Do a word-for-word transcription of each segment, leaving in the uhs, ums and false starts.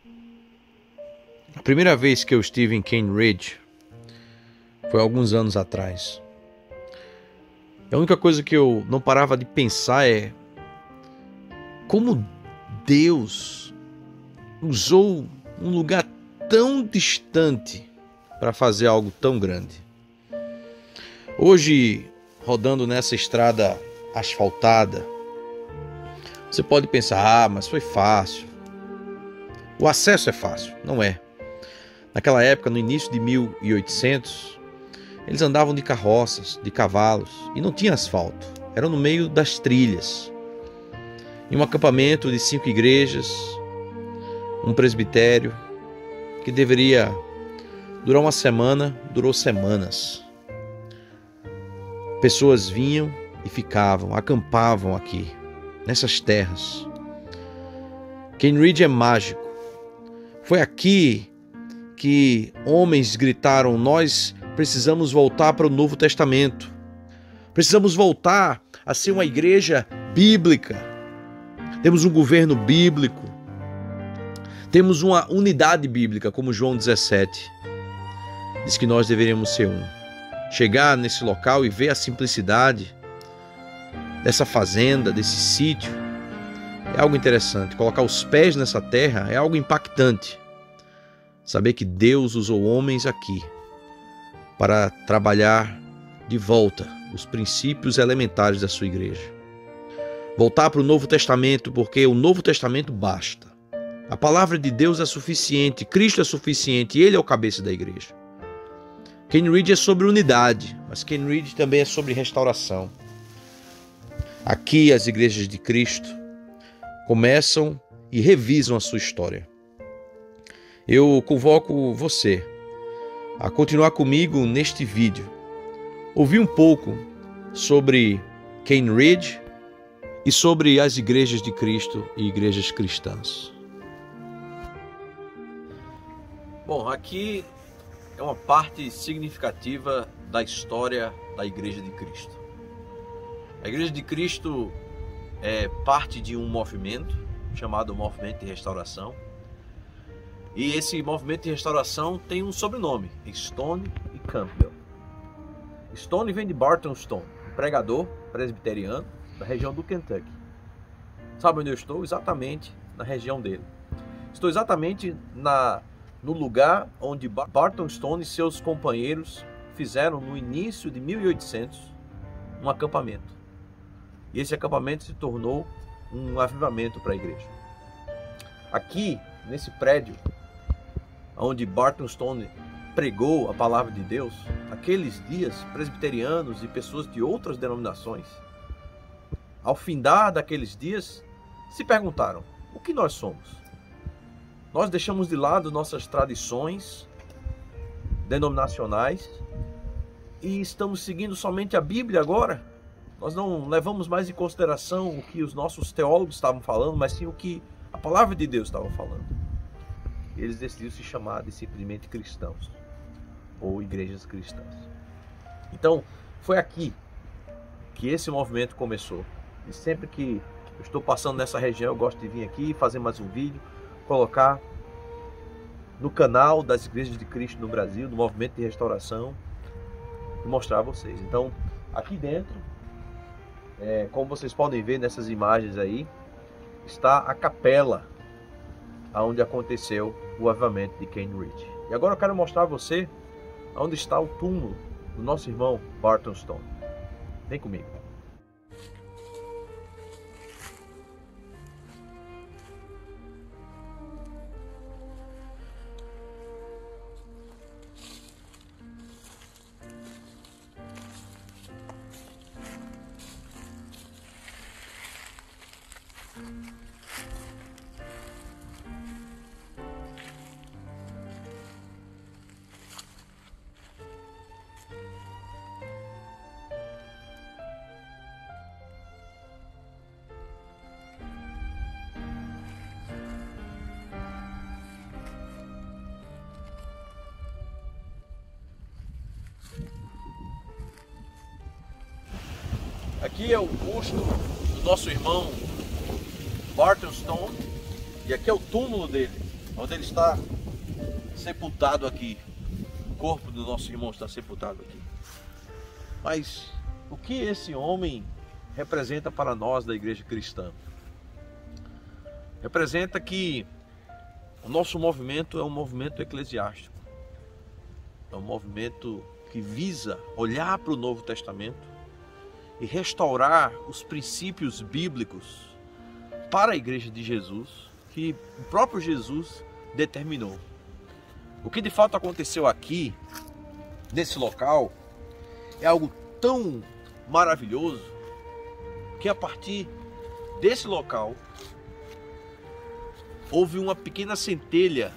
A primeira vez que eu estive em Cane Ridge foi alguns anos atrás. A única coisa que eu não parava de pensar é como Deus usou um lugar tão distante para fazer algo tão grande. Hoje, rodando nessa estrada asfaltada, você pode pensar, ah, mas foi fácil. O acesso é fácil, não é. Naquela época, no início de mil e oitocentos, eles andavam de carroças, de cavalos, e não tinha asfalto. Eram no meio das trilhas. Em um acampamento de cinco igrejas, um presbitério, que deveria durar uma semana, durou semanas. Pessoas vinham e ficavam, acampavam aqui, nessas terras. Cane Ridge é mágico. Foi aqui que homens gritaram: nós precisamos voltar para o Novo Testamento. Precisamos voltar a ser uma igreja bíblica. Temos um governo bíblico. Temos uma unidade bíblica, como João dezessete diz que nós deveríamos ser um. Chegar nesse local e ver a simplicidade dessa fazenda, desse sítio, é algo interessante. Colocar os pés nessa terra é algo impactante. Saber que Deus usou homens aqui para trabalhar de volta os princípios elementares da sua igreja. Voltar para o Novo Testamento, porque o Novo Testamento basta. A palavra de Deus é suficiente, Cristo é suficiente, Ele é o cabeça da igreja. Cane Ridge é sobre unidade, mas Cane Ridge também é sobre restauração. Aqui as igrejas de Cristo começam e revisam a sua história. Eu convoco você a continuar comigo neste vídeo. Ouvir um pouco sobre Cane Ridge e sobre as igrejas de Cristo e igrejas cristãs. Bom, aqui é uma parte significativa da história da Igreja de Cristo. A Igreja de Cristo é parte de um movimento chamado Movimento de Restauração. E esse movimento de restauração tem um sobrenome, Stone e Campbell. Stone vem de Barton Stone, um pregador presbiteriano da região do Kentucky. Sabe onde eu estou? Exatamente na região dele. Estou exatamente na, no lugar onde Barton Stone e seus companheiros fizeram no início de mil e oitocentos um acampamento. E esse acampamento se tornou um avivamento para a igreja. Aqui, nesse prédio, onde Barton Stone pregou a palavra de Deus, aqueles dias presbiterianos e pessoas de outras denominações, ao findar daqueles dias, se perguntaram: o que nós somos? Nós deixamos de lado nossas tradições denominacionais e estamos seguindo somente a Bíblia agora? Nós não levamos mais em consideração o que os nossos teólogos estavam falando, mas sim o que a palavra de Deus estava falando. Eles decidiram se chamar de simplesmente cristãos ou igrejas cristãs. Então, foi aqui que esse movimento começou. E sempre que eu estou passando nessa região, eu gosto de vir aqui, fazer mais um vídeo, colocar no canal das Igrejas de Cristo no Brasil, do Movimento de Restauração, e mostrar a vocês. Então, aqui dentro, é, como vocês podem ver nessas imagens aí, está a capela onde aconteceu o avivamento de Cane Ridge. E agora eu quero mostrar a você onde está o túmulo do nosso irmão Barton Stone. Vem comigo. Aqui é o busto do nosso irmão Barton Stone, e aqui é o túmulo dele. onde ele está sepultado aqui. O corpo do nosso irmão está sepultado aqui. Mas o que esse homem representa para nós da igreja cristã? Representa que o nosso movimento é um movimento eclesiástico. É um movimento que visa olhar para o Novo Testamento e restaurar os princípios bíblicos para a igreja de Jesus, que o próprio Jesus determinou. O que de fato aconteceu aqui, nesse local, é algo tão maravilhoso que a partir desse local houve uma pequena centelha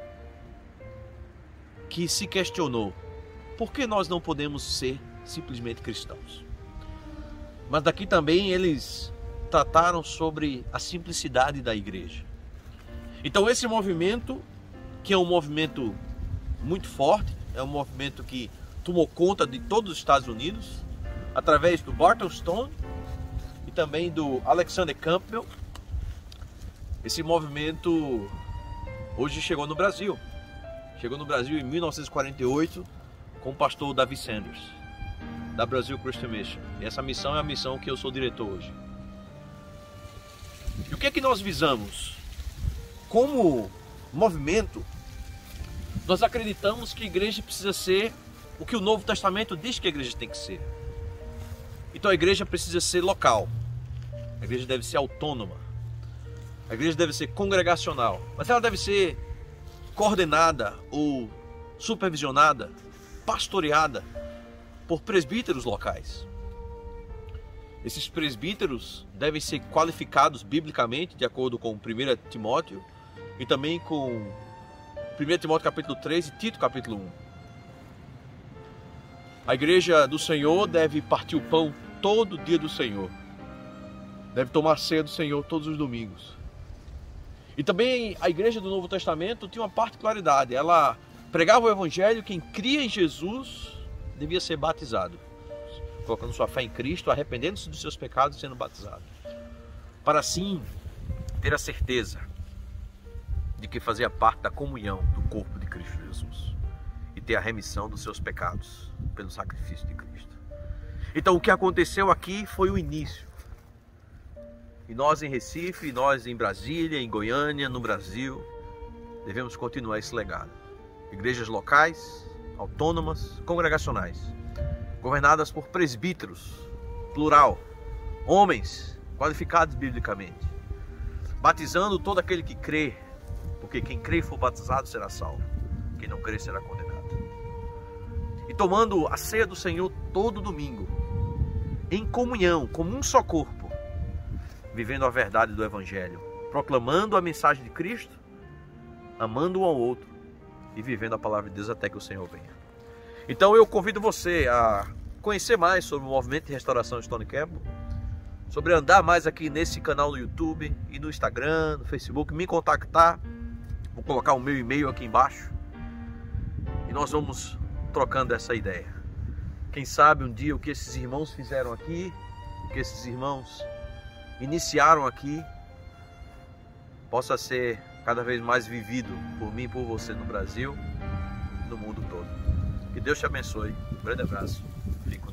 que se questionou: por que nós não podemos ser simplesmente cristãos? Mas daqui também eles trataram sobre a simplicidade da igreja. Então esse movimento, que é um movimento muito forte, é um movimento que tomou conta de todos os Estados Unidos, através do Barton Stone e também do Alexander Campbell. Esse movimento hoje chegou no Brasil. Chegou no Brasil em mil novecentos e quarenta e oito com o pastor Davi Sanders, da Brasil Christian Mission. E essa missão é a missão que eu sou diretor hoje. E o que é que nós visamos? Como movimento, nós acreditamos que a igreja precisa ser o que o Novo Testamento diz que a igreja tem que ser. Então a igreja precisa ser local. A igreja deve ser autônoma. A igreja deve ser congregacional. Mas ela deve ser coordenada ou supervisionada, pastoreada por presbíteros locais. Esses presbíteros devem ser qualificados biblicamente, de acordo com primeiro Timóteo e também com primeiro Timóteo capítulo três e Tito capítulo um. A igreja do Senhor deve partir o pão todo dia do Senhor. Deve tomar ceia do Senhor todos os domingos. E também a igreja do Novo Testamento tinha uma particularidade. Ela pregava o evangelho, quem cria em Jesus devia ser batizado, colocando sua fé em Cristo, arrependendo-se dos seus pecados e sendo batizado, para assim ter a certeza de que fazia parte da comunhão do corpo de Cristo Jesus e ter a remissão dos seus pecados pelo sacrifício de Cristo. Então o que aconteceu aqui foi o início. E nós em Recife, nós em Brasília, em Goiânia, no Brasil, devemos continuar esse legado. Igrejas locais, autônomas, congregacionais, governadas por presbíteros, plural, homens qualificados biblicamente, batizando todo aquele que crê, porque quem crê e for batizado será salvo, quem não crê será condenado. E tomando a ceia do Senhor todo domingo, em comunhão, como um só corpo, vivendo a verdade do Evangelho, proclamando a mensagem de Cristo, amando um ao outro e vivendo a palavra de Deus até que o Senhor venha. Então eu convido você a conhecer mais sobre o movimento de restauração Stone Campbell, sobre andar mais aqui nesse canal no YouTube e no Instagram, no Facebook, me contactar. Vou colocar o meu e-mail aqui embaixo e nós vamos trocando essa ideia. Quem sabe um dia o que esses irmãos fizeram aqui, o que esses irmãos iniciaram aqui, possa ser cada vez mais vivido por mim e por você no Brasil e no mundo todo. Que Deus te abençoe. Um grande abraço. Fique